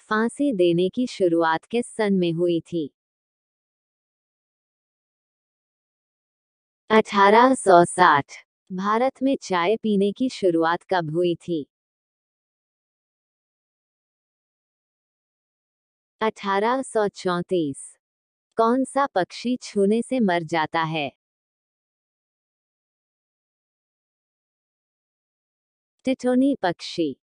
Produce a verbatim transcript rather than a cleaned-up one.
फांसी देने की शुरुआत किस सन में हुई थी? अठारह सौ साठ। भारत में चाय पीने की शुरुआत कब हुई थी? अठारह सौ चौंतीस। कौन सा पक्षी छूने से मर जाता है? टिटोनी पक्षी।